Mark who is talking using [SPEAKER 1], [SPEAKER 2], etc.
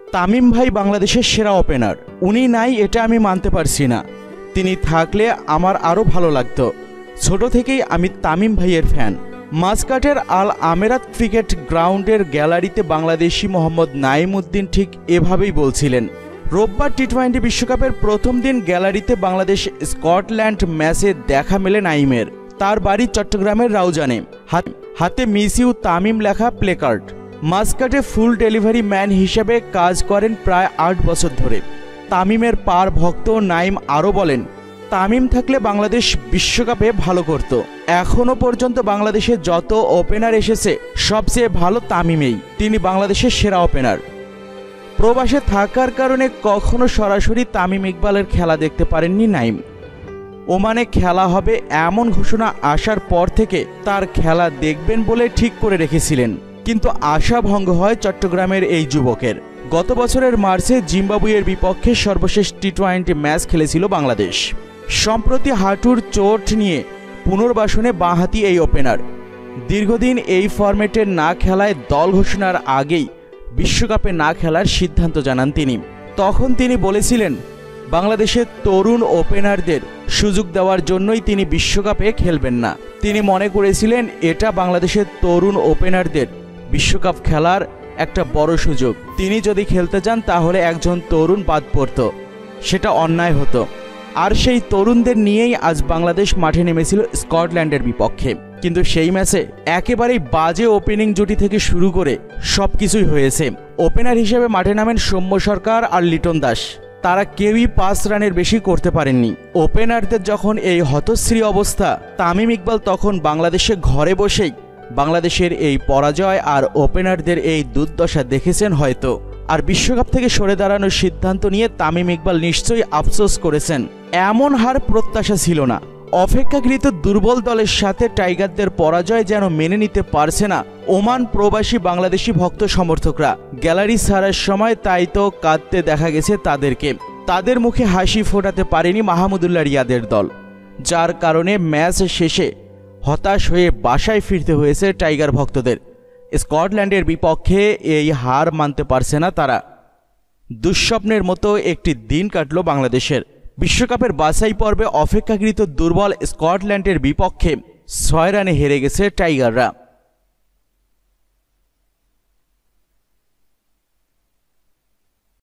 [SPEAKER 1] তামিম ভাই বাংলাদেশের সেরা ওপেনার, উনি নাই এটা আমি মানতে পারছি না। তিনি থাকলে আমার আরও ভালো লাগতো। ছোট থেকেই আমি তামিম ভাইয়ের ফ্যান। মাসকাটের আল আমেরাত ক্রিকেট গ্রাউন্ডের গ্যালারিতে বাংলাদেশি মোহাম্মদ নাইম উদ্দিন ঠিক এভাবেই বলছিলেন। রোববার টি-20 বিশ্বকাপের প্রথম দিন গ্যালারিতে বাংলাদেশ স্কটল্যান্ড ম্যাচে দেখা মেলে নাইমের। তার বাড়ি চট্টগ্রামের রাউজানে, হাতে মিস ইউ তামিম লেখা প্লেকার্ড। মাসকাটে ফুল ডেলিভারি ম্যান হিসেবে কাজ করেন প্রায় 8 বছর ধরে। তামিমের পার ভক্ত নাইম আরও বলেন, তামিম থাকলে বাংলাদেশ বিশ্বকাপে ভালো করত। এখনও পর্যন্ত বাংলাদেশে যত ওপেনার এসেছে সবচেয়ে ভালো তামিমেই। তিনি বাংলাদেশের সেরা ওপেনার। প্রবাসে থাকার কারণে কখনো সরাসরি তামিম ইকবালের খেলা দেখতে পারেননি নাইম। ওমানে খেলা হবে এমন ঘোষণা আসার পর থেকে তার খেলা দেখবেন বলে ঠিক করে রেখেছিলেন, কিন্তু আশা ভঙ্গ হয় চট্টগ্রামের এই যুবকের। গত বছরের মার্চে জিম্বাবুয়ের বিপক্ষে সর্বশেষ টি-20 ম্যাচ খেলেছিল বাংলাদেশ। সম্প্রতি হাঁটুর চোট নিয়ে পুনর্বাসনে বাঁহাতি এই ওপেনার। দীর্ঘদিন এই ফরম্যাটে না খেলায় দল ঘোষণার আগেই বিশ্বকাপে না খেলার সিদ্ধান্ত জানান তিনি। তখন তিনি বলেছিলেন, বাংলাদেশের তরুণ ওপেনারদের সুযোগ দেওয়ার জন্যই তিনি বিশ্বকাপে খেলবেন না। তিনি মনে করেছিলেন এটা বাংলাদেশের তরুণ ওপেনারদের বিশ্বকাপ খেলার একটা বড় সুযোগ। তিনি যদি খেলতে যান তাহলে একজন তরুণ বাদ পড়ত, সেটা অন্যায় হতো। আর সেই তরুণদের নিয়েই আজ বাংলাদেশ মাঠে নেমেছিল স্কটল্যান্ডের বিপক্ষে। কিন্তু সেই ম্যাচে একেবারেই বাজে ওপেনিং জুটি থেকে শুরু করে সবকিছুই হয়েছে। ওপেনার হিসেবে মাঠে নামেন সৌম্য সরকার আর লিটন দাস। তারা কেউই 5 রানের বেশি করতে পারেননি। ওপেনারদের যখন এই হতশ্রী অবস্থা, তামিম ইকবাল তখন বাংলাদেশে ঘরে বসেই বাংলাদেশের এই পরাজয় আর ওপেনারদের এই দুর্দশা দেখেছেন হয়তো। আর বিশ্বকাপ থেকে সরে দাঁড়ানোর সিদ্ধান্ত নিয়ে তামিম ইকবাল নিশ্চয়ই আফসোস করেছেন। এমন হার প্রত্যাশা ছিল না। অপেক্ষাকৃত দুর্বল দলের সাথে টাইগারদের পরাজয় যেন মেনে নিতে পারছে না ওমান প্রবাসী বাংলাদেশি ভক্ত সমর্থকরা। গ্যালারি ছাড়ার সময় তাই তো কাঁদতে দেখা গেছে তাদেরকে। তাদের মুখে হাসি ফোটাতে পারেনি মাহমুদুল্লাহ রিয়াদের দল, যার কারণে ম্যাচ শেষে হতাশ হয়ে বাসায় ফিরতে হয়েছে টাইগার ভক্তদের। স্কটল্যান্ডের বিপক্ষে এই হার মানতে পারছে না তারা। দুঃস্বপ্নের মতো একটি দিন কাটল বাংলাদেশের। বিশ্বকাপের বাছাই পর্বে অপেক্ষাকৃত দুর্বল স্কটল্যান্ডের বিপক্ষে 6 রানে হেরে গেছে টাইগাররা।